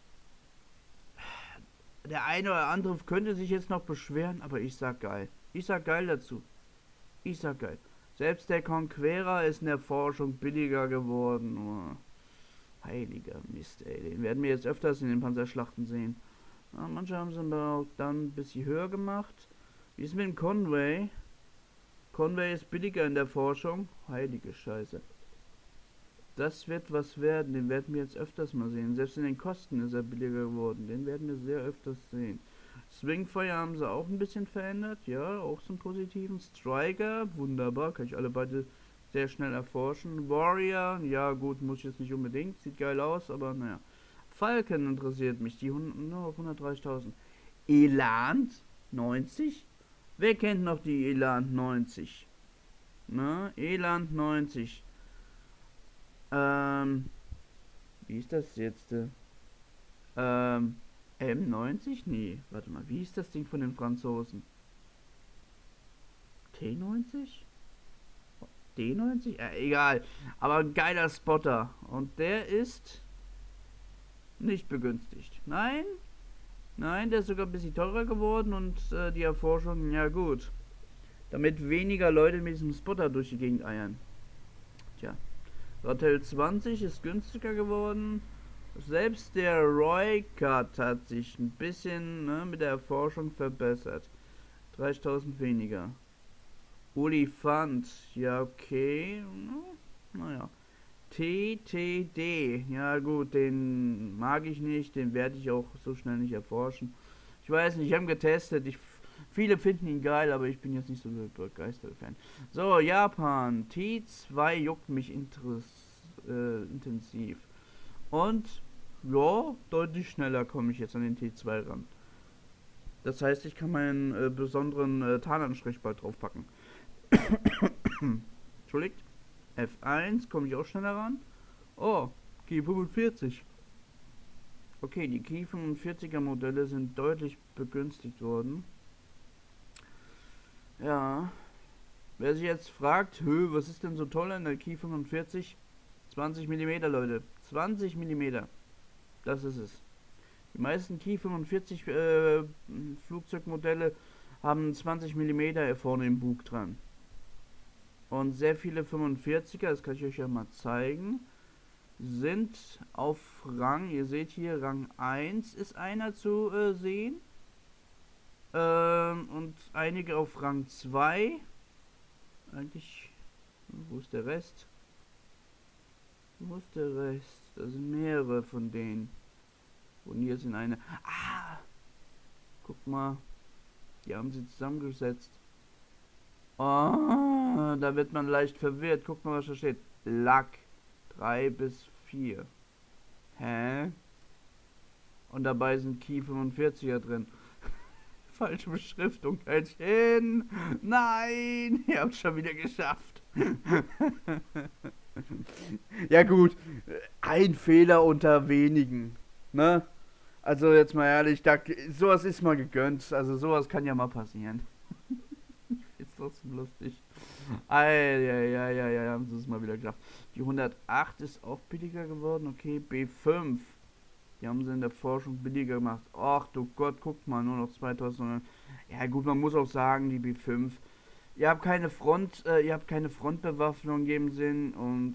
der eine oder andere könnte sich jetzt noch beschweren, aber ich sag geil. Ich sag geil dazu. Ich sag geil. Selbst der Conqueror ist in der Forschung billiger geworden. Oh, heiliger Mist, ey. Den werden wir jetzt öfters in den Panzerschlachten sehen. Ja, manche haben sie aber auch dann ein bisschen höher gemacht. Wie ist mit dem Conway? Conway ist billiger in der Forschung. Heilige Scheiße. Das wird was werden. Den werden wir jetzt öfters mal sehen. Selbst in den Kosten ist er billiger geworden. Den werden wir sehr öfters sehen. Swingfire haben sie auch ein bisschen verändert. Ja, auch zum Positiven. Striker, wunderbar. Kann ich alle beide sehr schnell erforschen. Warrior, ja gut, muss ich jetzt nicht unbedingt. Sieht geil aus, aber naja. Falcon interessiert mich. Die nur auf 130.000. Eland 90? Wer kennt noch die Eland 90? Na, Eland 90. Wie ist das jetzt? M90? Nee, warte mal, wie ist das Ding von den Franzosen? T90? D90? Egal. Aber ein geiler Spotter. Und der ist nicht begünstigt. Nein? Nein, der ist sogar ein bisschen teurer geworden und die Erforschung, ja gut. Damit weniger Leute mit diesem Spotter durch die Gegend eiern. Tja. Ratel 20 ist günstiger geworden. Selbst der Roy-Cut hat sich ein bisschen mit der Erforschung verbessert. 30.000 weniger. Olifant, ja okay. Naja. TTD, ja gut, den mag ich nicht, den werde ich auch so schnell nicht erforschen. Ich weiß nicht, ich habe getestet, viele finden ihn geil, aber ich bin jetzt nicht so begeisterter Fan. So, Japan, T2 juckt mich intensiv. Und, ja, deutlich schneller komme ich jetzt an den T2 ran. Das heißt, ich kann meinen besonderen Tarnanstrich bald draufpacken. Entschuldigt. F1 komme ich auch schneller ran. Oh, Ki 45. Okay, die Ki 45er Modelle sind deutlich begünstigt worden. Ja. Wer sich jetzt fragt, was ist denn so toll an der Ki 45? 20 mm, Leute. 20 mm. Das ist es. Die meisten Ki 45 Flugzeugmodelle haben 20 mm vorne im Bug dran. Und sehr viele 45er, das kann ich euch ja mal zeigen, sind auf Rang, ihr seht hier, Rang 1 ist einer zu sehen. Und einige auf Rang 2. Eigentlich, wo ist der Rest? Wo ist der Rest? Da sind mehrere von denen. Und hier sind eine... Ah! Guck mal. Die haben sie zusammengesetzt. Oh, da wird man leicht verwirrt. Guck mal, was da steht. Lack 3 bis 4. Hä? Und dabei sind Key 45er drin. Falsche Beschriftung, Kätzchen. Nein, ihr habt schon wieder geschafft. Ja gut, ein Fehler unter wenigen, ne? Also jetzt mal ehrlich, sowas ist mal gegönnt. Also sowas kann ja mal passieren. Ist trotzdem lustig. Ja, haben sie es mal wieder geschafft. Die 108 ist auch billiger geworden. Okay, B5. Die haben sie in der Forschung billiger gemacht. Ach du Gott, guckt mal, nur noch 2000. Ja gut, man muss auch sagen, die B5. Ihr habt keine Frontbewaffnung in dem Sinn und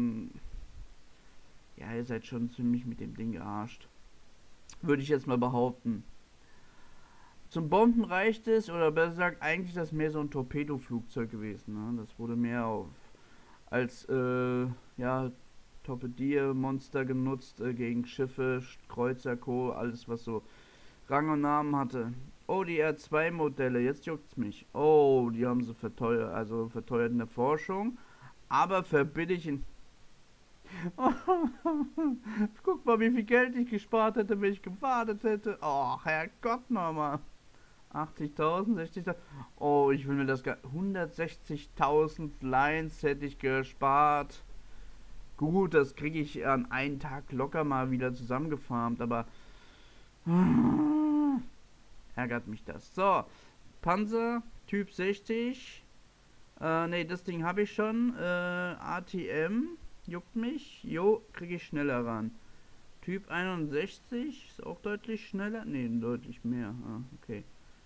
ja, ihr seid schon ziemlich mit dem Ding gearscht. Würde ich jetzt mal behaupten. Zum Bomben reicht es, oder besser gesagt, eigentlich ist das mehr so ein Torpedoflugzeug gewesen. Ne? Das wurde mehr als ja, Torpediermonster genutzt gegen Schiffe, Kreuzer, Co., alles was so Rang und Namen hatte. Oh, die R2-Modelle, jetzt juckt's mich. Oh, die haben sie verteuert, also verteuert in der Forschung, aber verbilligt in... Guck mal, wie viel Geld ich gespart hätte, wenn ich gewartet hätte. Oh, Herrgott nochmal. 80.000, 60.000. Oh, ich will mir das gar... 160.000 Lines hätte ich gespart. Gut, das kriege ich an einen Tag locker mal wieder zusammengefarmt, aber... ärgert mich das. So, Panzer, Typ 60. Ne, das Ding habe ich schon. ATM, juckt mich. Jo, kriege ich schneller ran. Typ 61, ist auch deutlich schneller. Ne, deutlich mehr. Ah, okay.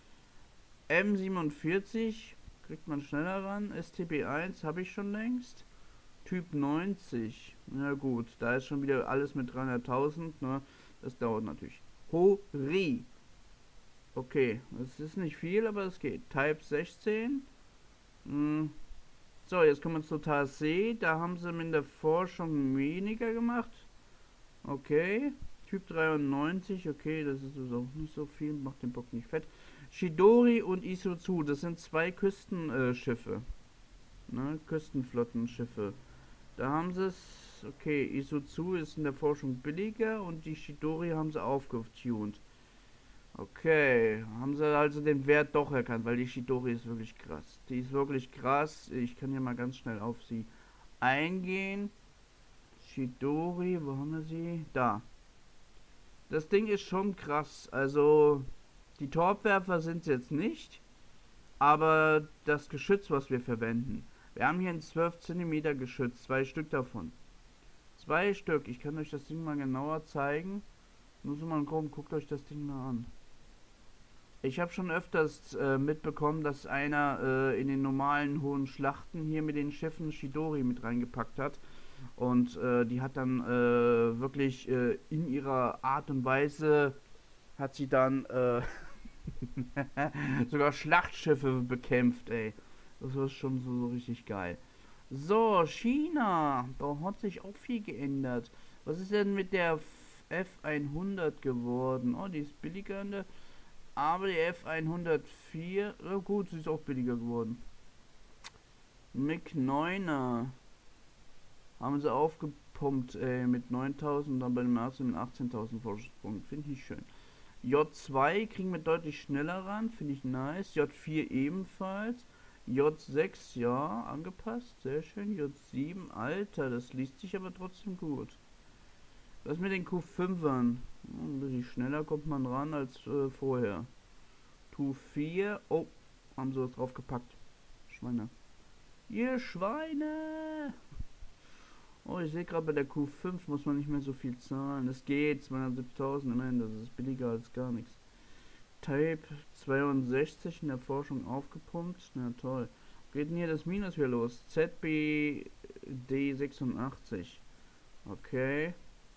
M47, kriegt man schneller ran. STB1 habe ich schon längst. Typ 90, na gut, da ist schon wieder alles mit 300.000, ne? Das dauert natürlich. Hori. Okay, das ist nicht viel, aber es geht. Type 16. So, jetzt kommen wir zu TAC. Da haben sie in der Forschung weniger gemacht. Okay. Typ 93. Okay, das ist auch nicht so viel. Macht den Bock nicht fett. Chidori und Isuzu. Das sind zwei Küstenschiffe. Ne? Küstenflottenschiffe. Da haben sie es. Okay, Isuzu ist in der Forschung billiger und die Chidori haben sie aufgetunt. Okay, haben sie also den Wert doch erkannt, weil die Chidori ist wirklich krass. Die ist wirklich krass. Ich kann hier mal ganz schnell auf sie eingehen. Chidori, wo haben wir sie? Da. Das Ding ist schon krass. Also, die Torpwerfer sind es jetzt nicht. Aber das Geschütz, was wir verwenden. Wir haben hier ein 12 cm Geschütz. 2 Stück davon. 2 Stück. Ich kann euch das Ding mal genauer zeigen. Nur so mal komm, guckt euch das Ding mal an. Ich habe schon öfters mitbekommen, dass einer in den normalen hohen Schlachten hier mit den Schiffen Chidori mit reingepackt hat. Und die hat dann wirklich in ihrer Art und Weise hat sie dann sogar Schlachtschiffe bekämpft, ey. Das ist schon so richtig geil. So, China. Da hat sich auch viel geändert. Was ist denn mit der F100 geworden? Oh, die ist billiger in der... Aber die F104, oh gut, sie ist auch billiger geworden. MiG 9er haben sie aufgepumpt, mit 9.000, dann bei dem ersten mit 18.000 Vorsprung. Finde ich schön. J2 kriegen wir deutlich schneller ran, finde ich nice. J4 ebenfalls. J6, ja, angepasst, sehr schön. J7, Alter, das liest sich aber trotzdem gut. Was mit den Q5ern? Ein bisschen schneller kommt man ran als vorher. Q4. Oh, haben sie was draufgepackt. Schweine. Ihr Schweine! Oh, ich sehe gerade bei der Q5 muss man nicht mehr so viel zahlen. Es geht, 270.000 immerhin, das ist billiger als gar nichts. Type 62 in der Forschung aufgepumpt. Na toll. Geht denn hier das Minus wieder los? ZBD86. Okay.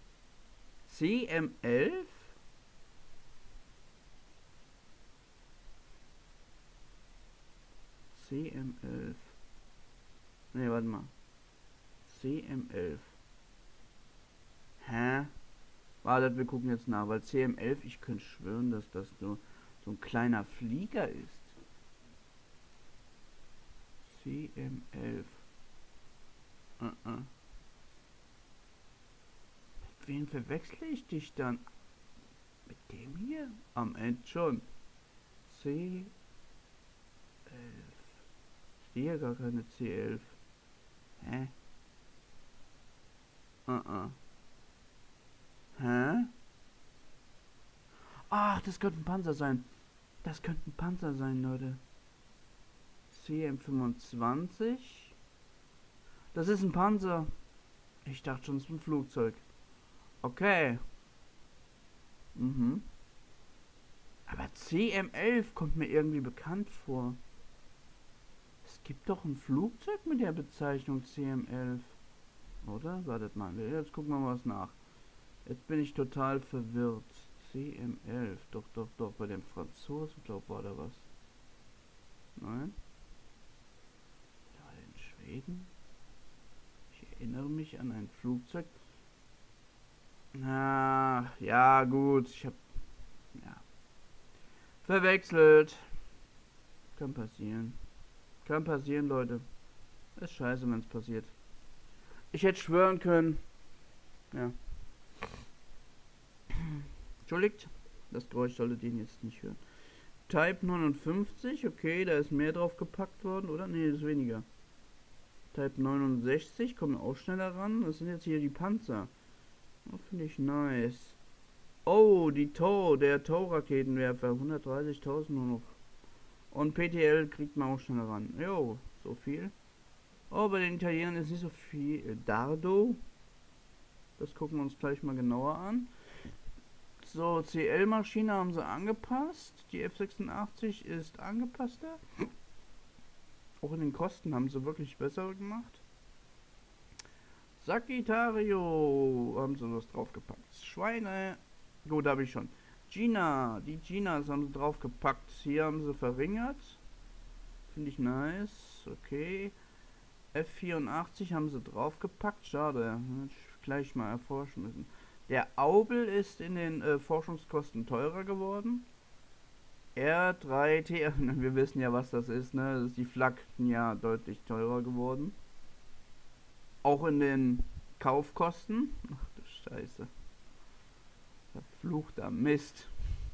CM11? CM11. Ne, warte mal. CM11. Hä? Wartet, wir gucken jetzt nach, weil CM11, ich könnte schwören, dass das so ein kleiner Flieger ist. CM11. Mit wem verwechsle ich dich dann? Mit dem hier? Am Ende schon. C11. Ich sehe gar keine C11. Hä? Hä? Ach, das könnte ein Panzer sein. Das könnte ein Panzer sein, Leute. CM25. Das ist ein Panzer. Ich dachte schon, es ist ein Flugzeug. Okay. Mhm. Aber CM11 kommt mir irgendwie bekannt vor. Es gibt doch ein Flugzeug mit der Bezeichnung CM11. Oder? Wartet mal. Jetzt gucken wir mal was nach. Jetzt bin ich total verwirrt. CM11. Doch. Bei dem Franzosen, glaube ich, war da was. Nein. Da war in Schweden. Ich erinnere mich an ein Flugzeug. Ah, ja, gut. Ich habe verwechselt. Kann passieren. Kann passieren, Leute. Ist scheiße, wenn es passiert. Ich hätte schwören können. Ja. Entschuldigt. Das Geräusch solltet ihr jetzt nicht hören. Type 59. Okay, da ist mehr drauf gepackt worden, oder? Ne, ist weniger. Type 69. Kommen auch schneller ran. Das sind jetzt hier die Panzer. Oh, finde ich nice. Oh, der TOW-Raketenwerfer. 130.000 nur noch. Und PTL kriegt man auch schneller ran. Jo, so viel. Oh, bei den Italienern ist nicht so viel. Dardo. Das gucken wir uns gleich mal genauer an. So, CL-Maschine haben sie angepasst. Die F86 ist angepasster. Auch in den Kosten haben sie wirklich besser gemacht. Sagittario haben sie was draufgepackt. Schweine. Gut, habe ich schon. Gina. Die Ginas haben sie draufgepackt. Hier haben sie verringert. Finde ich nice. Okay. F84 haben sie draufgepackt. Schade. Hätte ich gleich mal erforschen müssen. Der Aubel ist in den Forschungskosten teurer geworden. R3T. Wir wissen ja, was das ist, ne? Das ist die Flak. Ja, deutlich teurer geworden. Auch in den Kaufkosten. Ach du Scheiße. Verfluchter Mist.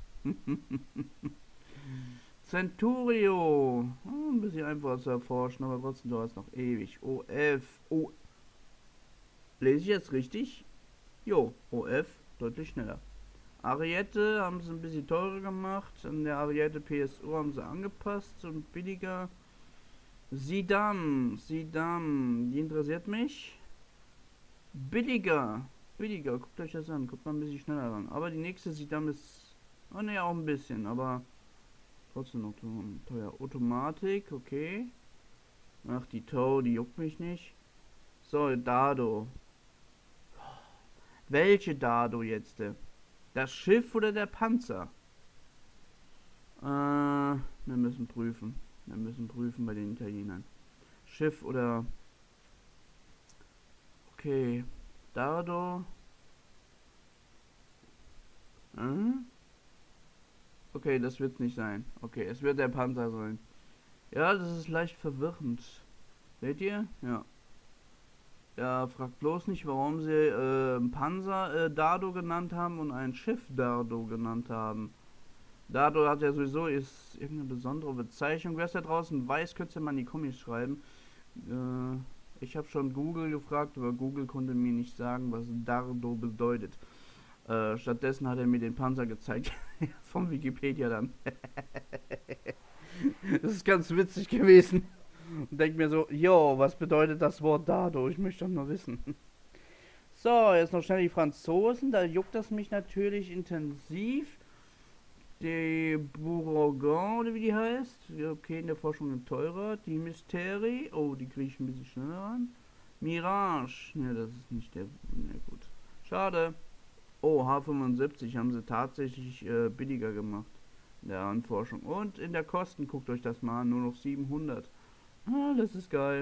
Centurio. Oh, ein bisschen einfacher zu erforschen, aber trotzdem dauert es noch ewig. OF. Oh. Lese ich jetzt richtig? Jo, OF. Deutlich schneller. Ariete haben sie ein bisschen teurer gemacht. An der Ariete PSO haben sie angepasst und billiger. Sidam, die interessiert mich. Billiger, guckt euch das an, guckt mal ein bisschen schneller ran. Aber die nächste Sidam ist, oh ne, auch ein bisschen, aber trotzdem noch teuer. Automatik, okay. Ach, die TOW, die juckt mich nicht. So, Dardo. Welche Dardo jetzt? Das Schiff oder der Panzer? Wir müssen prüfen. Bei den Italienern. Schiff oder... Okay. Dardo. Okay, das wird nicht sein. Okay, es wird der Panzer sein. Ja, das ist leicht verwirrend. Seht ihr? Ja. Ja, fragt bloß nicht, warum sie Panzer Dardo genannt haben und ein Schiff Dardo genannt haben. Dardo hat ja sowieso ist irgendeine besondere Bezeichnung. Wer es da draußen weiß, könnt ihr mal in die Kommis schreiben. Ich habe schon Google gefragt, aber Google konnte mir nicht sagen, was Dardo bedeutet. Stattdessen hat er mir den Panzer gezeigt. Vom Wikipedia dann. Das ist ganz witzig gewesen. Und denk mir so, jo, was bedeutet das Wort Dardo? Ich möchte doch nur wissen. So, jetzt noch schnell die Franzosen. Da juckt das mich natürlich intensiv. Die Bourgogne, oder wie die heißt. Okay, in der Forschung teurer. Die Mysteri. Oh, die kriege ich ein bisschen schneller an. Mirage. Ne, das ist nicht der... Ne, gut. Schade. Oh, H75 haben sie tatsächlich billiger gemacht. In der Anforschung. Und in der Kosten, guckt euch das mal an. Nur noch 700. Ah, das ist geil.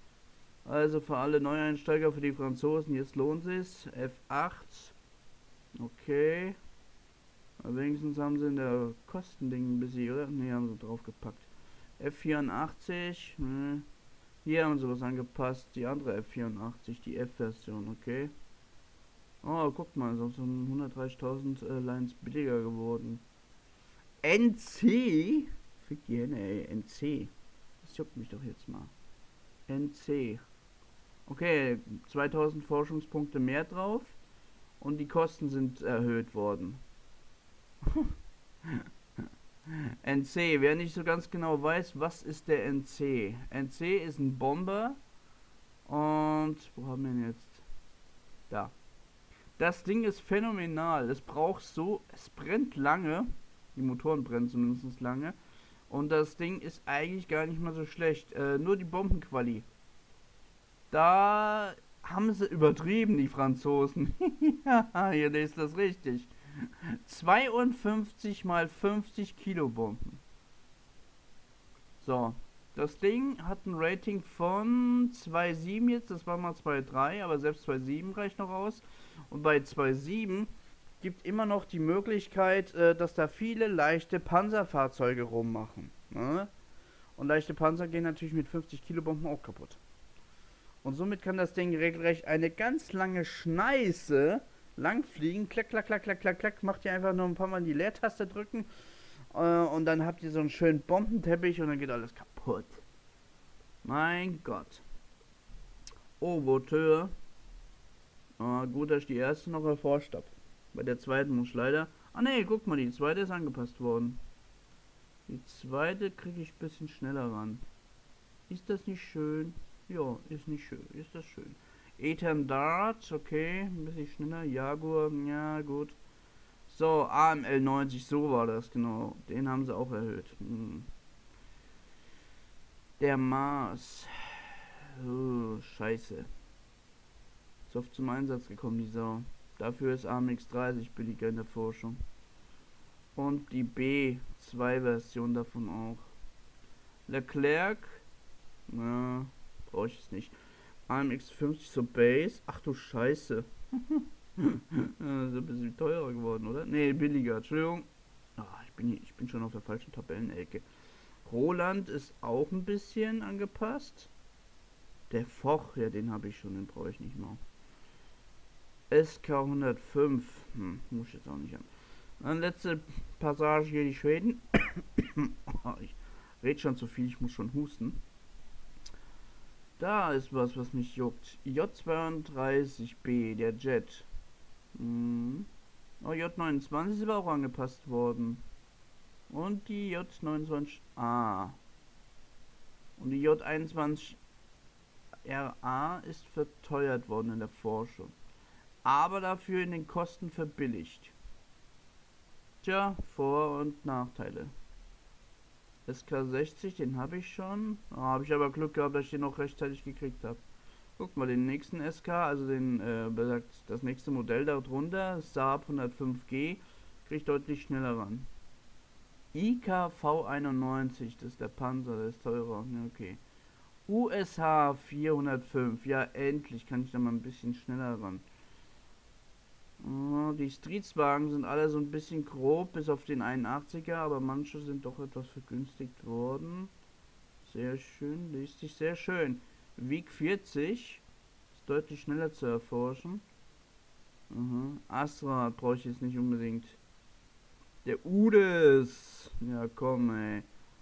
Also für alle Neueinsteiger, für die Franzosen, jetzt lohnt es. F8. Okay. Aber wenigstens haben sie in der Kostending ein bisschen, oder? Ne, haben sie draufgepackt. F84. Ne. Hier haben sie was angepasst. Die andere F84, die F-Version, okay. Oh, guck mal, sonst sind 130.000 Lines billiger geworden. NC? Fick die Hände, ey. NC. Das juckt mich doch jetzt mal. NC. Okay, 2000 Forschungspunkte mehr drauf. Und die Kosten sind erhöht worden. NC, wer nicht so ganz genau weiß, was ist der NC? NC ist ein Bomber. Und wo haben wir ihn jetzt? Da. Das Ding ist phänomenal. Es braucht so, es brennt lange. Die Motoren brennen zumindest lange. Und das Ding ist eigentlich gar nicht mal so schlecht. Nur die Bombenquali. Da haben sie übertrieben, die Franzosen. Ja, ihr lest das richtig. 52 mal 50 Kilo Bomben. So. Das Ding hat ein Rating von 2,7 jetzt. Das war mal 2,3, aber selbst 2,7 reicht noch aus. Und bei 2,7 gibt immer noch die Möglichkeit, dass da viele leichte Panzerfahrzeuge rummachen. Ne? Und leichte Panzer gehen natürlich mit 50 Kilo Bomben auch kaputt. Und somit kann das Ding regelrecht eine ganz lange Schneise langfliegen. Klack, klack, klack, klack, klack, klack. Macht ihr einfach nur ein paar Mal die Leertaste drücken. Und dann habt ihr so einen schönen Bombenteppich und dann geht alles kaputt. Mein Gott. Oh, Voteur. Gut, dass ich die erste noch erforscht habe. Bei der zweiten muss ich leider... Ah ne, guck mal, die zweite ist angepasst worden. Die zweite kriege ich ein bisschen schneller ran. Ist das nicht schön? Ja, ist nicht schön. Ist das schön. Ethan Dart, okay. Ein bisschen schneller. Jaguar, ja gut. So, AML 90, so war das, genau. Den haben sie auch erhöht. Der Mars. Oh, scheiße. Ist oft zum Einsatz gekommen, die Sau. Dafür ist AMX 30 billiger in der Forschung. Und die B2-Version davon auch. Leclerc. Na, brauche ich es nicht. AMX 50 so Base. Ach du Scheiße. Ist ein bisschen teurer geworden, oder? Ne, billiger. Entschuldigung. Ich bin schon auf der falschen Tabellenecke. Roland ist auch ein bisschen angepasst. Der Foch, ja, den habe ich schon, den brauche ich nicht mehr. SK 105. Muss ich jetzt auch nicht an. Dann letzte Passage hier, die Schweden. Ich rede schon zu viel, ich muss schon husten. Da ist was mich juckt. J32B, der Jet. Oh, J29 ist aber auch angepasst worden. Und die J29A. Und die J21RA ist verteuert worden in der Forschung. Aber dafür in den Kosten verbilligt. Tja, Vor- und Nachteile. SK60, den habe ich schon. Habe ich aber Glück gehabt, dass ich den noch rechtzeitig gekriegt habe. Guck mal, den nächsten SK, also den, das nächste Modell darunter, Saab 105G, kriege ich deutlich schneller ran. IKV91, das ist der Panzer, der ist teurer. Ja, okay. USH 405, ja endlich kann ich da mal ein bisschen schneller ran. Die Streetswagen sind alle so ein bisschen grob, bis auf den 81er, aber manche sind doch etwas vergünstigt worden. Sehr schön, liest sich sehr schön. Wieg 40 ist deutlich schneller zu erforschen. Astra brauche ich jetzt nicht unbedingt. Der Udes. Ja, komm, ey.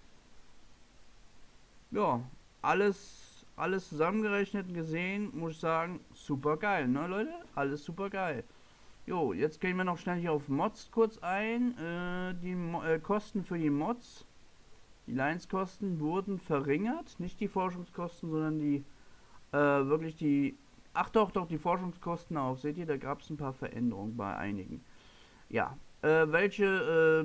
Ja, alles zusammengerechnet und gesehen, muss ich sagen, super geil, ne, Leute? Alles super geil. Jo, jetzt gehen wir noch schnell hier auf Mods kurz ein. Die Kosten für die Mods, die Lines-Kosten wurden verringert. Nicht die Forschungskosten, sondern die, wirklich die... Ach doch, die Forschungskosten auch. Seht ihr, da gab es ein paar Veränderungen bei einigen. Ja, welche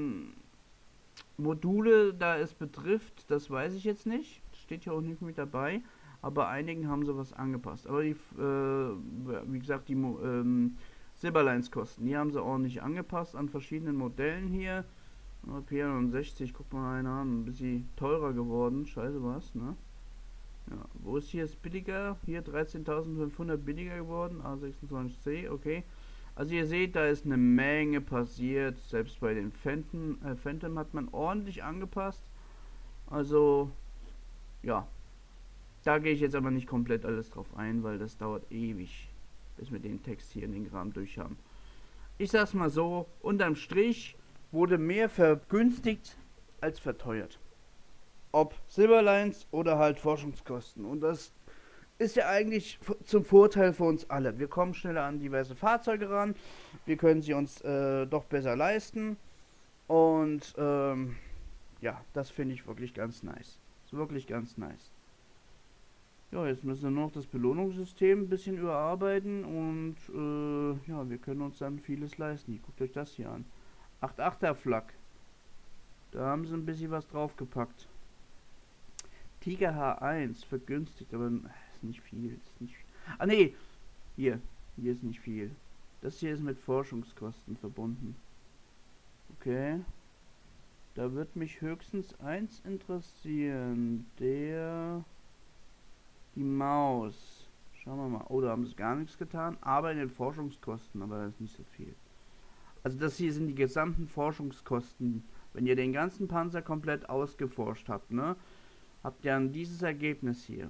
Module da es betrifft, das weiß ich jetzt nicht. Steht hier auch nicht mit dabei. Aber einigen haben sie was angepasst. Aber die, wie gesagt, die Silberlines-Kosten, die haben sie ordentlich angepasst an verschiedenen Modellen hier. P61, guck mal einer an, ein bisschen teurer geworden, scheiße was, ne? Ja, wo ist hier das billiger? Hier 13.500 billiger geworden, A26C, okay. Also ihr seht, da ist eine Menge passiert. Selbst bei den Phantom hat man ordentlich angepasst. Also, ja. Da gehe ich jetzt aber nicht komplett alles drauf ein, weil das dauert ewig, bis wir den Text hier in den Kram durch haben. Ich sag's mal so, unterm Strich wurde mehr vergünstigt als verteuert. Ob Silverlines oder halt Forschungskosten. Und das ist ja eigentlich zum Vorteil für uns alle. Wir kommen schneller an diverse Fahrzeuge ran, wir können sie uns doch besser leisten. Und ja, das finde ich wirklich ganz nice. Ist wirklich ganz nice. Ja, jetzt müssen wir noch das Belohnungssystem ein bisschen überarbeiten und ja, wir können uns dann vieles leisten. Hier, guckt euch das hier an. 8,8er Flak. Da haben sie ein bisschen was draufgepackt. Tiger H1 vergünstigt, aber ist nicht viel. Ist nicht viel. Ah ne, hier ist nicht viel. Das hier ist mit Forschungskosten verbunden. Okay. Da wird mich höchstens eins interessieren. Die Maus. Schauen wir mal. Oh, da haben sie gar nichts getan. Aber in den Forschungskosten, aber das ist nicht so viel. Also das hier sind die gesamten Forschungskosten. Wenn ihr den ganzen Panzer komplett ausgeforscht habt, ne? Habt ihr dann dieses Ergebnis hier.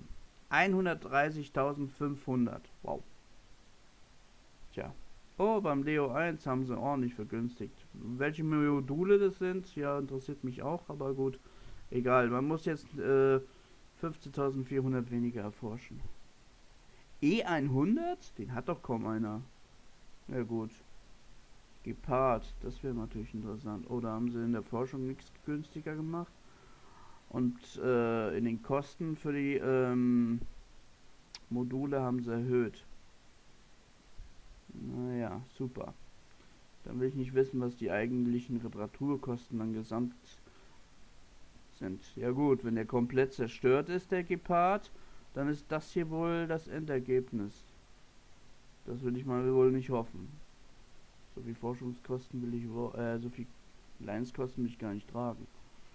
130.500. Wow. Tja. Oh, beim Leo 1 haben sie ordentlich vergünstigt. Welche Module das sind, ja, interessiert mich auch, aber gut. Egal, man muss jetzt 15.400 weniger erforschen. E100? Den hat doch kaum einer. Na gut. Gepard, das wäre natürlich interessant. Oh, da haben sie in der Forschung nichts günstiger gemacht. Und in den Kosten für die Module haben sie erhöht. Naja, super. Dann will ich nicht wissen, was die eigentlichen Reparaturkosten dann gesamt sind. Ja gut, wenn der komplett zerstört ist, der Gepard, dann ist das hier wohl das Endergebnis. Das will ich mal wohl nicht hoffen. So viel Forschungskosten will ich so viel Leinskosten will ich gar nicht tragen.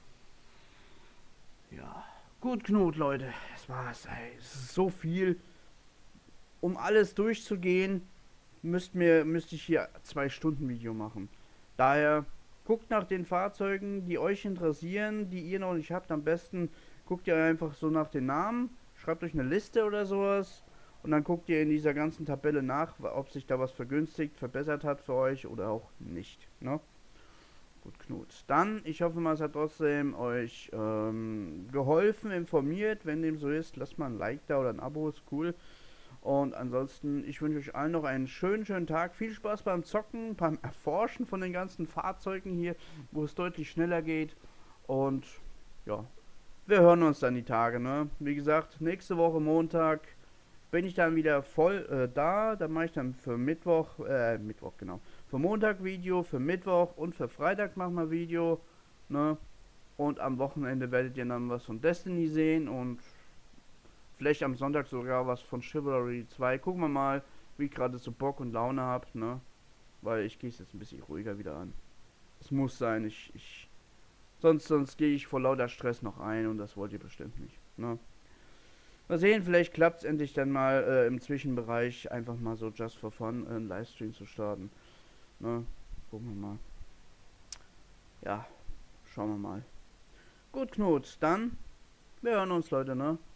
Ja, gut, Knut, Leute. Das war's, ey. Es ist so viel. Um alles durchzugehen, müsste ich hier 2 Stunden Video machen. Daher guckt nach den Fahrzeugen, die euch interessieren, die ihr noch nicht habt. Am besten guckt ihr einfach so nach den Namen, schreibt euch eine Liste oder sowas und dann guckt ihr in dieser ganzen Tabelle nach, ob sich da was vergünstigt, verbessert hat für euch oder auch nicht. Ne? Gut, Knut. Dann, ich hoffe mal, es hat trotzdem euch geholfen, informiert. Wenn dem so ist, lasst mal ein Like da oder ein Abo, ist cool. Und ansonsten, ich wünsche euch allen noch einen schönen Tag. Viel Spaß beim Zocken, beim Erforschen von den ganzen Fahrzeugen hier, wo es deutlich schneller geht. Und ja, wir hören uns dann die Tage, ne? Wie gesagt, nächste Woche Montag bin ich dann wieder voll da. Da mache ich dann für Mittwoch, genau. Für Montag Video, für Mittwoch und für Freitag machen wir Video, ne? Und am Wochenende werdet ihr dann was von Destiny sehen und vielleicht am Sonntag sogar was von Chivalry 2. Gucken wir mal, wie ich gerade so Bock und Laune habe, ne? Weil ich gehe es jetzt ein bisschen ruhiger wieder an. Es muss sein, sonst gehe ich vor lauter Stress noch ein und das wollt ihr bestimmt nicht, ne? Mal sehen, vielleicht klappt es endlich dann mal im Zwischenbereich einfach mal so just for fun einen Livestream zu starten, ne? Gucken wir mal. Ja, schauen wir mal. Gut, Knut, dann, wir hören uns, Leute, ne?